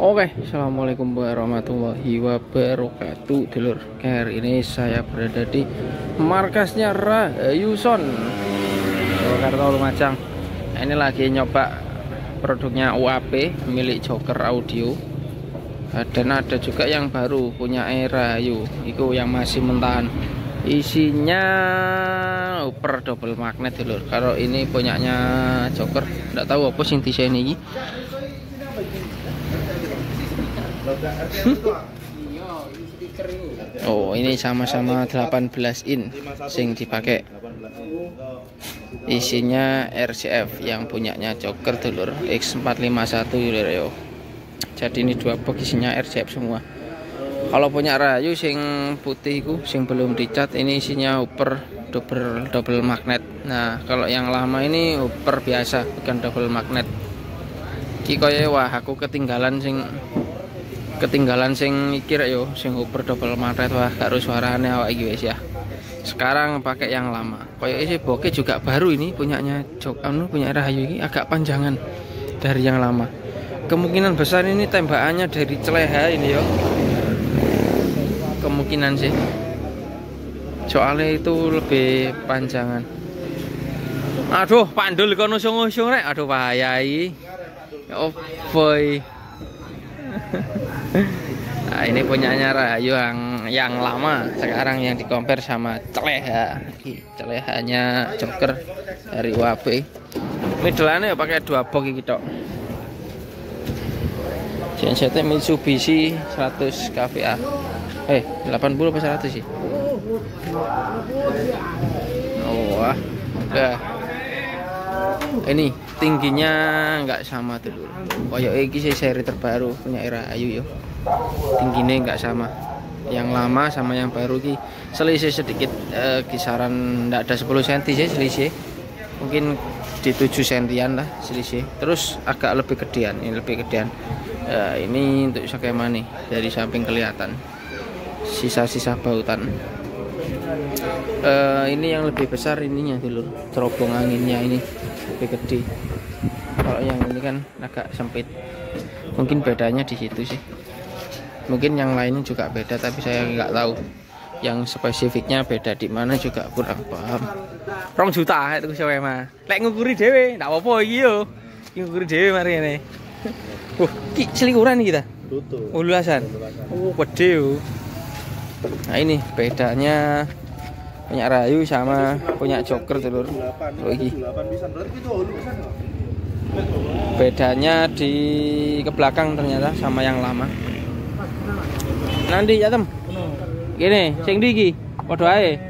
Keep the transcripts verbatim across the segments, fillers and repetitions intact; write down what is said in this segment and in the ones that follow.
Oke, assalamualaikum warahmatullahi wabarakatuh, dulur. Hari ini saya berada di markasnya Rahayuson, Jakarta Lumajang. Nah, ini lagi nyoba produknya U A P milik Joker Audio. Dan ada juga yang baru punya Rahayu, itu yang masih mentahan. Isinya upper double magnet, dulur. Kalau ini punyanya Joker, nggak tahu apa sing desain ini. Oh, ini sama-sama delapan belas in sing dipakai. Isinya R C F yang punyanya Joker, dulur, X empat lima satu, dulur yo. Jadi ini dua box isinya R C F semua. Kalau punya Rahayu sing putih itu sing belum dicat, ini isinya upper double double magnet. Nah, kalau yang lama ini upper biasa, bukan double magnet. Ki koyo wah aku ketinggalan sing ketinggalan sing iki rek yo, sing upper double magnet, wah karo suarane awak iki wis ya. Sekarang pakai yang lama. Koyo isi bokeh juga baru ini punyanya Jok anu punya Rahayu ini agak panjangan dari yang lama. Kemungkinan besar ini tembakannya dari celeha ini yo. Kemungkinan sih. Soalnya itu lebih panjangan. Aduh, pandul kono usung-usung rek. Aduh bahaya iki. Oh boy. Nah, ini punyanya Rahayu yang yang lama, sekarang yang dikompar sama celeha. Celehanya Joker dari U A P. Middle-ane pakai dua box iki tok. Gensetnya Mitsubishi seratus K V A. Eh, delapan puluh atau seratus sih? Oh, wah. Udah. Ini tingginya nggak sama tuh dulu. Koyo iki sih seri terbaru punya Rahayu yo. Tingginya nggak sama. Yang lama sama yang baru ki selisih sedikit, eh, kisaran nggak ada sepuluh sentimeter sih selisih. Mungkin di tujuh sentian lah selisih. Terus agak lebih gedean, ini lebih gedean. Eh, ini untuk skema nih dari samping kelihatan sisa-sisa bautan. Uh, ini yang lebih besar ininya dulu, cerobong anginnya ini lebih gede. Kalau yang ini kan agak sempit. Mungkin bedanya di situ sih. Mungkin yang lainnya juga beda, tapi saya nggak tahu. Yang spesifiknya beda di mana juga kurang paham. Rong juta itu saya mah. Lek ngukuri dewe, nggak apa-apa iki yo. Ngukuri dewe mari ini. Uh, ki selikuran kita. Tutup. Ulasan. Oh, gede yo. Nah, ini bedanya punya Rahayu sama punya Joker, dulur. Oh, iki. Bedanya di ke belakang ternyata sama yang lama. Nanti ya tem. Gini, sing ndi iki? Padha ae.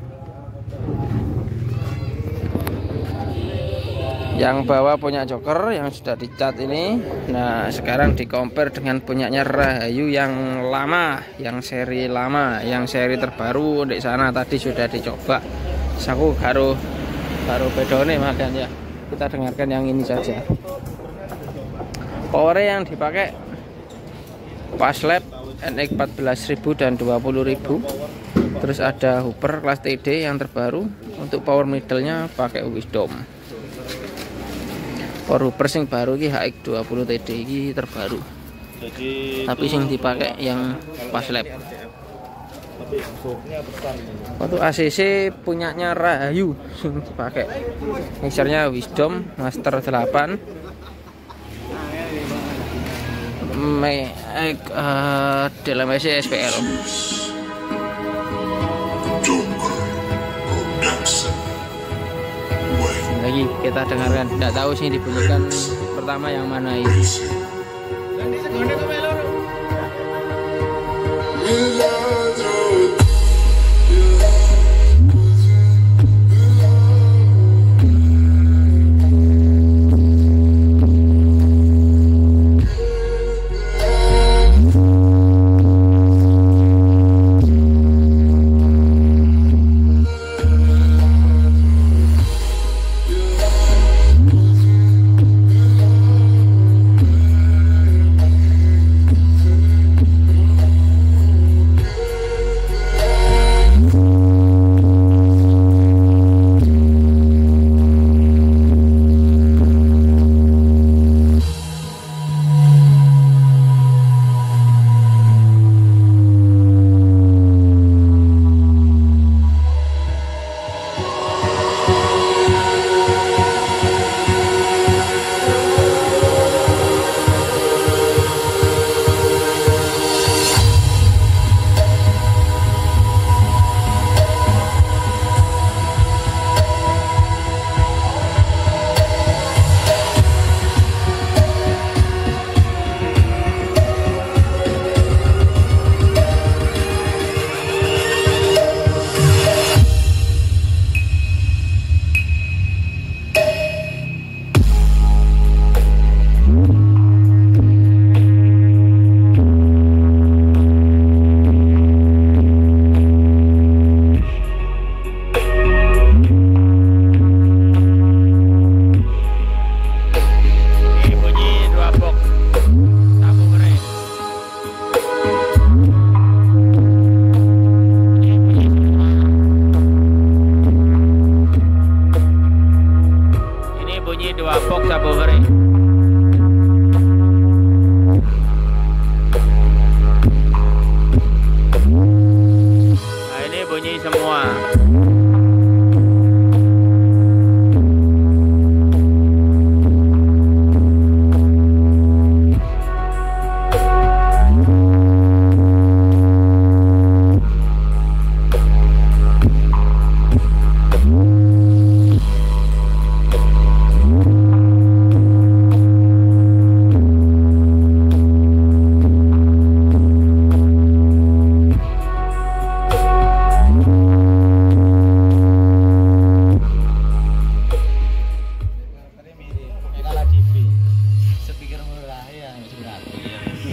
Yang bawah punya Joker yang sudah dicat ini. Nah, sekarang dikompar dengan punyanya Rahayu yang lama, yang seri lama, yang seri terbaru di sana tadi sudah dicoba. Aku baru baru bedone makanya kita dengarkan yang ini saja. Power yang dipakai Paslab N X empat belas ribu dan dua puluh ribu. Terus ada Hooper kelas T D yang terbaru. Untuk power middle-nya pakai Wisdom. Power Hooper sing baru ki H X dua puluh T D iki terbaru. Jadi tapi sing dipakai yang Paslab. Waktu A C C punyanya Rahayu sing dipakai. Mixernya Wisdom Master delapan. Me uh, dalam S P L. Lagi kita dengarkan, tidak tahu sih dibunyikan pertama yang mana ini.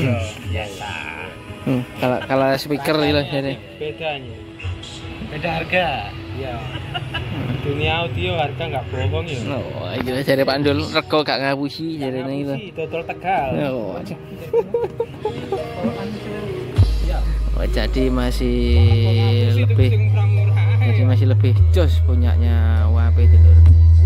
biasa. Hmm, kalau kalau speaker lah jadi. Bedanya. Beda harga. Ya. Dunia audio harga nggak bohong ya. Oh, gila jare Pak Ndul rego gak ngapusi jarene itu. Dodol Tegal. Oh. Oh, jadi masih lebih jadi masih lebih jos punyanya W A P itu lur.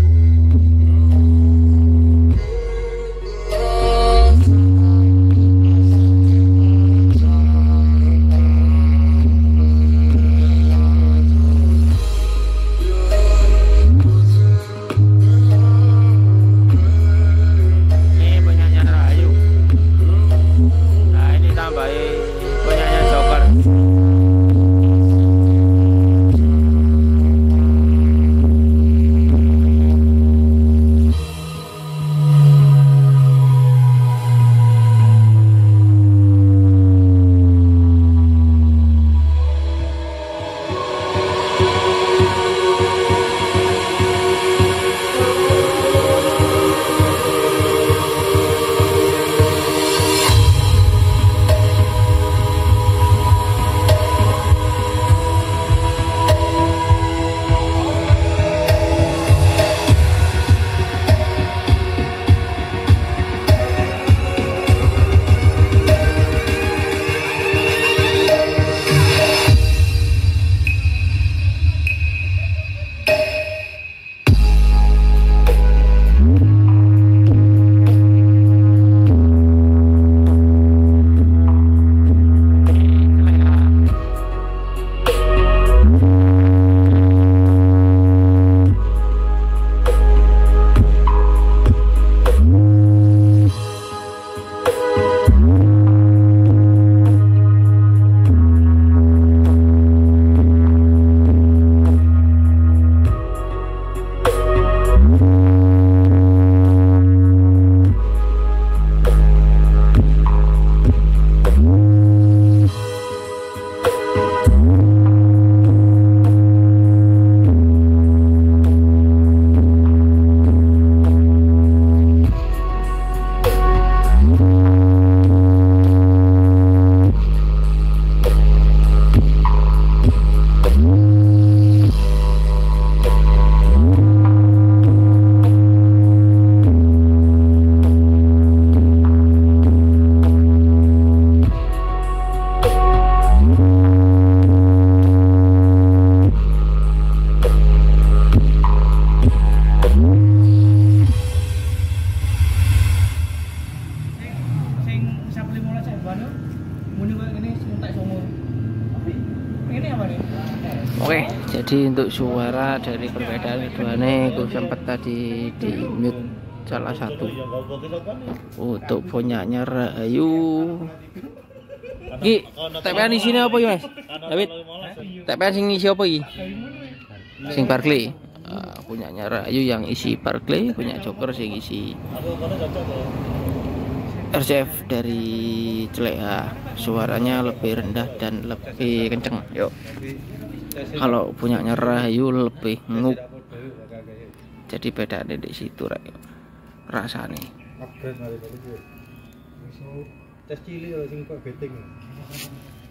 Oke, jadi untuk suara dari perbedaan keduanya aku sempat tadi di mute salah satu. Untuk punyanya Rahayu. Ki, T P N di sini apa ya, Mas? David. T P N sing isi apa iki? Sing Barclay. Uh, punyanya Rahayu yang isi Barclay, punya Joker sing isi R C F dari Celeha. Suaranya lebih rendah dan lebih kenceng. Yuk. Kalau punyanya Rahayu lebih nguk. Jadi beda di situ rasanya. Tes cili sing kok beting.